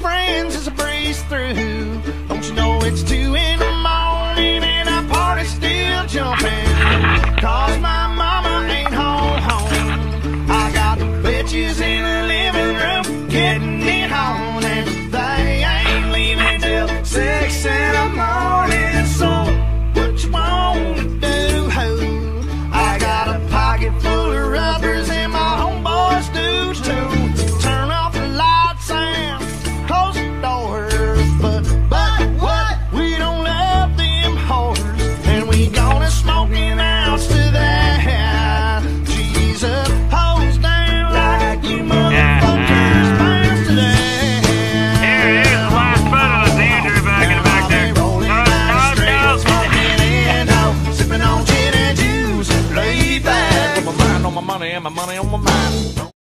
friends as I breeze through. Don't you know it's 2 in the morning and our party's still jumping? 'Cause my mama ain't home. I got the bitches in the living room getting it on, and they ain't leaving till 6 in the morning. So what you want to do, ho? I got a pocket full of rubbers and my homeboys do too. Turn off the lights and close the doors, but what? We don't love them whores, and we gonna smoking out to that. Jesus, hose down like you motherfuckers bounce today. Here's the last photo of Andrew back in the back there. Sipping on gin and juice, laid back. With my mind on my money and my money on my mind.